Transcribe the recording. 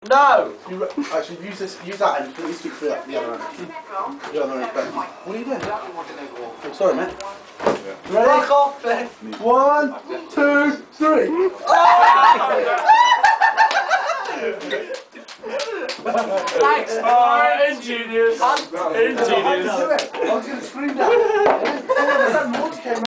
No! Actually, use that end, please speak through the other end. The other end, Ben. What are you doing? Oh, sorry, mate. Ready? Fuck off, Ben! 1, 2, 3. Thanks, ingenious. Ingenious. I was going to scream that.